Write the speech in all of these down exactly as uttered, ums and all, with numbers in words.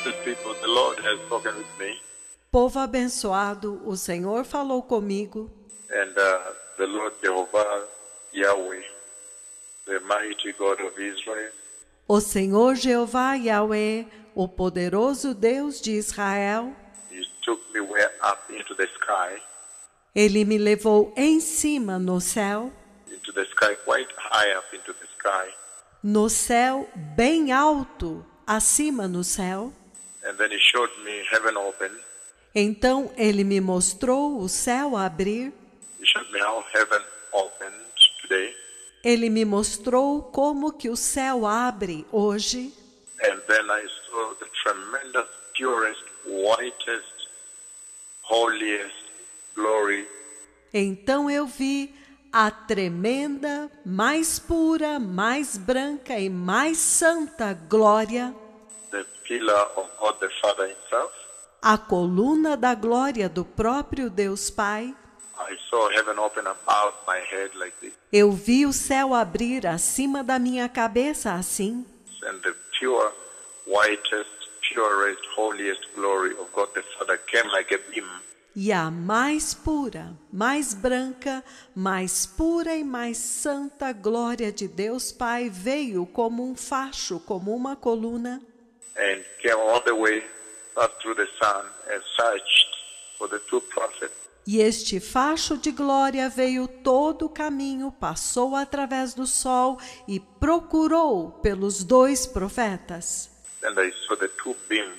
blessed people, the Lord has spoken with me, Povo abençoado, o Senhor falou comigo, and uh, the Lord Jehovah Yahweh, the mighty God of Israel, o Senhor Jeová Yahweh, o poderoso Deus de Israel, He took me way up into the sky, Ele me levou em cima no céu, into the sky, quite high up into the sky, no céu bem alto, acima no céu. and then He showed me heaven open. Então Ele me mostrou o céu abrir, He showed me how heaven opened today, Ele me mostrou como que o céu abre hoje, and then I saw the tremendous, purest, whitest, holiest glory então eu vi a tremenda, mais pura, mais branca e mais santa glória, the pillar of God the Father Himself. a coluna da glória do próprio Deus Pai. I saw heaven open above my head like this, Eu vi o céu abrir acima da minha cabeça assim, and the pure, whitest, purest, holiest glory of God the Father came like a beam, e a mais pura, mais branca, mais pura e mais santa glória de Deus Pai veio como um facho, como uma coluna, and came all the way up through the sun and searched for the two prophets. e este facho de glória veio todo o caminho, passou através do sol e procurou pelos dois profetas. And I saw the two beams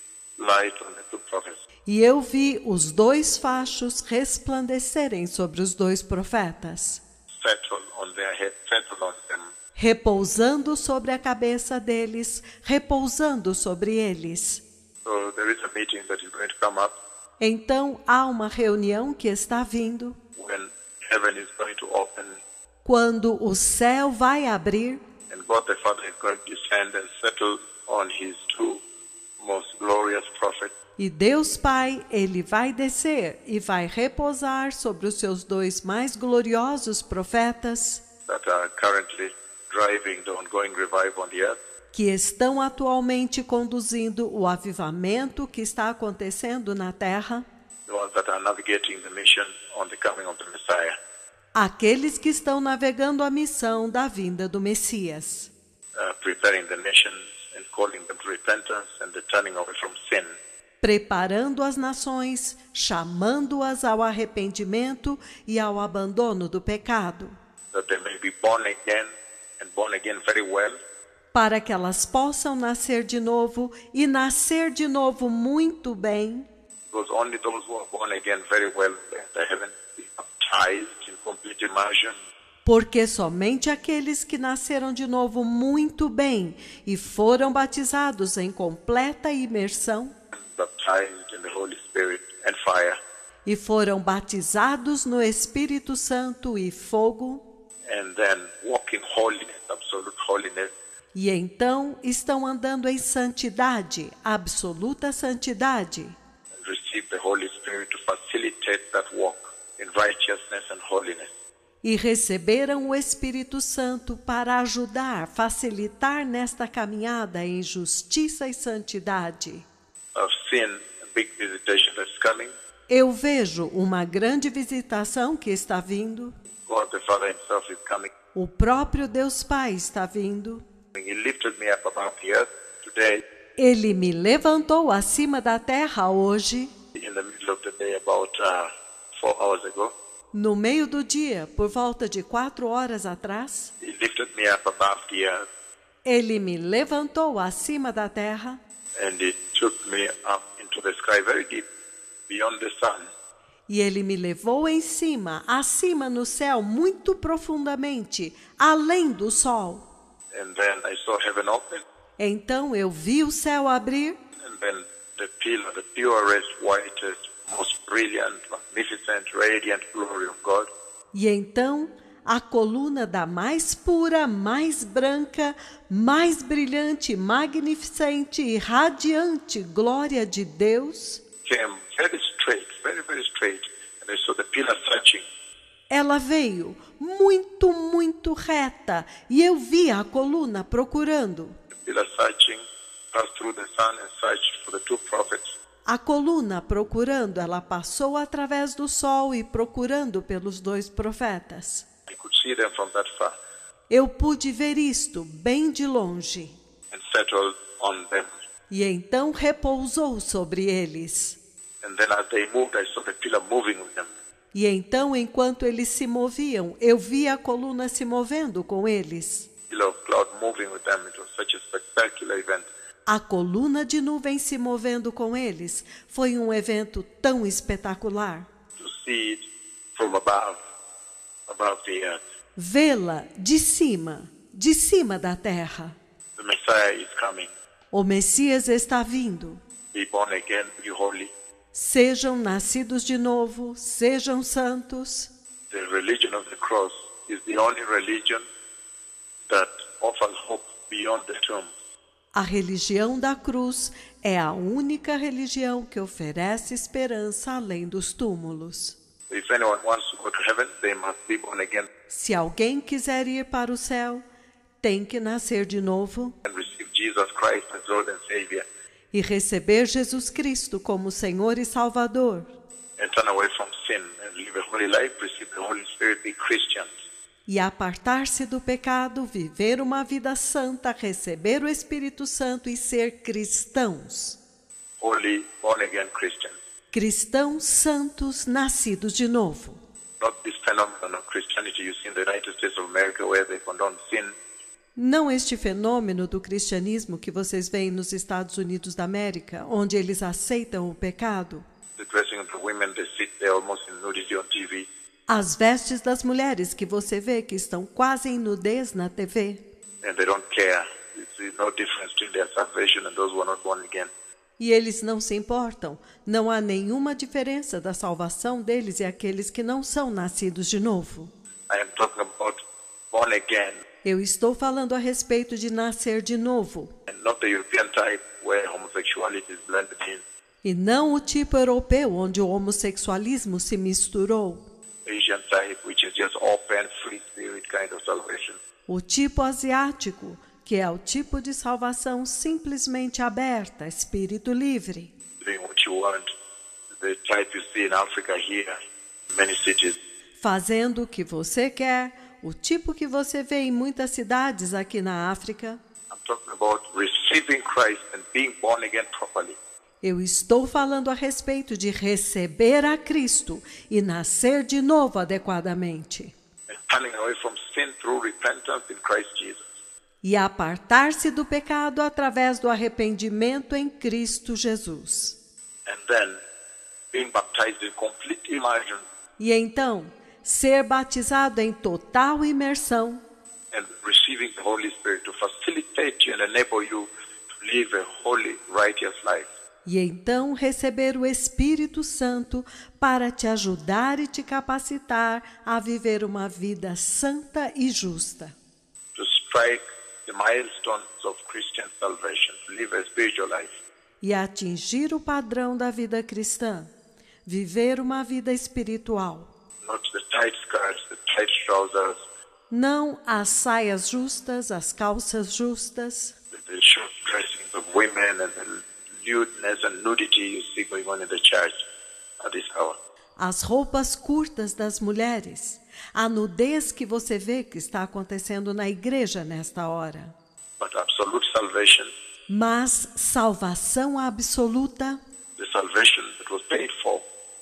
light on the two prophets. E eu vi os dois fachos resplandecerem sobre os dois profetas, Settle on their head, settle on them. repousando sobre a cabeça deles, repousando sobre eles. So there is a meeting that is going to come up Então há uma reunião que está vindo, when heaven is going to open quando o céu vai abrir and God the Father is going to descend and settle on His two most glorious prophets. e Deus Pai, Ele vai descer e vai repousar sobre os seus dois mais gloriosos profetas, That are currently driving the ongoing revival on the earth. que estão atualmente conduzindo o avivamento que está acontecendo na terra, The ones that are navigating the mission on the coming of the Messiah. aqueles que estão navegando a missão da vinda do Messias, Uh, preparing the nations and calling them to repentance and the turning away from sin. preparando as nações, chamando-as ao arrependimento e ao abandono do pecado, That they may be born again and born again very well. para que elas possam nascer de novo e nascer de novo muito bem, Because only those who are born again very well enter heaven, be baptized in complete immersion, porque somente aqueles que nasceram de novo muito bem e foram batizados em completa imersão baptized in the Holy Spirit and fire, e foram batizados no Espírito Santo e fogo, and then walk in holiness, absolute holiness, e então estão andando em santidade, absoluta santidade, and receive the Holy Spirit to facilitate that walk in righteousness and holiness. e receberam o Espírito Santo para ajudar, facilitar nesta caminhada em justiça e santidade. I've seen a big visitation that's coming. Eu vejo uma grande visitação que está vindo. God the Father Himself is coming. O próprio Deus Pai está vindo. He lifted me up above the earth today, Ele me levantou acima da terra hoje, in the middle of the day, about uh, four hours ago. no meio do dia, por volta de quatro horas atrás. He lifted me up above the earth, Ele me levantou acima da terra and He took me up into the sky very deep, beyond the sun. e Ele me levou em cima, acima no céu, muito profundamente, além do sol. And then I saw heaven open, Então eu vi o céu abrir and then the pillar, the purest, whitest, most brilliant, magnificent, radiant glory of God e então a coluna da mais pura, mais branca, mais brilhante, magnificente e radiante glória de Deus. came very straight, very, very straight, and I saw the pillar searching. Ela veio muito, muito reta e eu vi a coluna procurando. The pillar searching passed through the sun and searched for the two prophets. A coluna procurando, ela passou através do sol e procurando pelos dois profetas. I could see them from that far Eu pude ver isto bem de longe. and settled on them. E então repousou sobre eles. And then as they moved, I saw the pillar moving with them. E então, enquanto eles se moviam, eu vi a coluna se movendo com eles. Pillar of cloud moving with them. It was such a spectacular event. A coluna de nuvem se movendo com eles foi um evento tão espetacular. To see it from above, above the earth. Vê-la de cima, de cima da terra. The Messiah is coming. O Messias está vindo. Be born again, be holy. Sejam nascidos de novo, sejam santos. The religion of the cross is the only religion that offers hope beyond the tomb. A religião da cruz é a única religião que oferece esperança além dos túmulos. If anyone wants to go to heaven, they must be born again Se alguém quiser ir para o céu, tem que nascer de novo and receive Jesus Christ as Lord and Savior e receber Jesus Cristo como Senhor e Salvador. and turn away from sin and live a holy life, receive the Holy Spirit, be Christians. E apartar-se do pecado, viver uma vida santa, receber o Espírito Santo e ser cristãos. Holy, born-again Christians. Cristãos santos, nascidos de novo. Not this phenomenon of Christianity you see in the United States of America where they condone sin. Não este fenômeno do cristianismo que vocês veem nos Estados Unidos da América, onde eles aceitam o pecado. The dressing of the women, they sit there almost in nudity on T V. As vestes das mulheres que você vê que estão quase em nudez na T V. And they don't care. You see no difference between their salvation and those who are not born again. E eles não se importam. Não há nenhuma diferença da salvação deles e aqueles que não são nascidos de novo. I am talking about born again, Eu estou falando a respeito de nascer de novo, and not the European type where homosexuality is blended in. e não o tipo europeu onde o homossexualismo se misturou. Asian type, which is just open, free spirit kind of salvation. O tipo asiático, que é o tipo de salvação simplesmente aberta, espírito livre. Doing what you want. The type you see in Africa here, in many cities. Fazendo o que você quer, o tipo que você vê em muitas cidades aqui na África. I'm talking about receiving Christ and being born again properly. Eu estou falando a respeito de receber a Cristo e nascer de novo adequadamente. And turning away from sin through repentance in Christ Jesus. E apartar-se do pecado através do arrependimento em Cristo Jesus. And then being baptized in complete immersion E então, ser batizado em total imersão and receiving the Holy Spirit to facilitate you and enable you to live a holy, righteous life. e então receber o Espírito Santo para te ajudar e te capacitar a viver uma vida santa e justa. To strike the milestones of Christian salvation, to live a spiritual life. E atingir o padrão da vida cristã, viver uma vida espiritual. Not the tight skirts, the tight trousers, Não as saias justas, as calças justas, the short dressings of women and the lewdness and nudity you see going on in the church at this hour. as roupas curtas das mulheres, a nudez que você vê que está acontecendo na igreja nesta hora. But absolute salvation, Mas salvação absoluta, the salvation that was paid for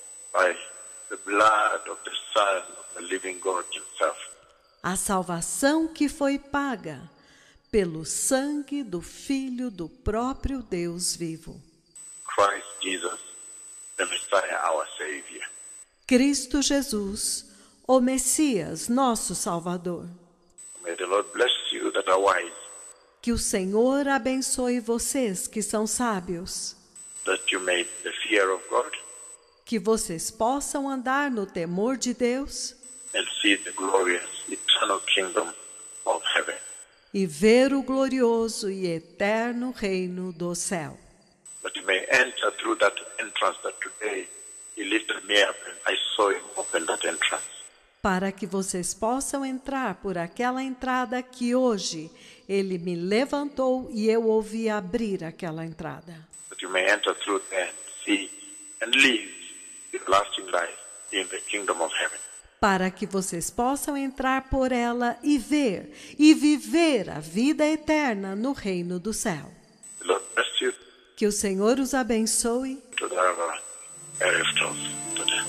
by the blood of the Son of the living God himself. a salvação que foi paga pelo sangue do Filho do próprio Deus vivo. Christ Jesus, the Messiah, our Savior. Cristo Jesus, o Messias, nosso Salvador. May the Lord bless you that are wise, Que o Senhor abençoe vocês que são sábios, that you may the fear of God que vocês possam andar no temor de Deus and see the glorious eternal kingdom of heaven. e ver o glorioso e eterno reino do céu. That you may enter through that entrance that today he lifted me up and I saw him open that entrance. Para que vocês possam entrar por aquela entrada que hoje Ele me levantou e eu ouvi abrir aquela entrada. That you may enter through and see and live everlasting life in the kingdom of heaven. Para que vocês possam entrar por ela e ver e viver a vida eterna no reino do céu. The Lord bless you. Que o Senhor os abençoe. To the ever, ever, today.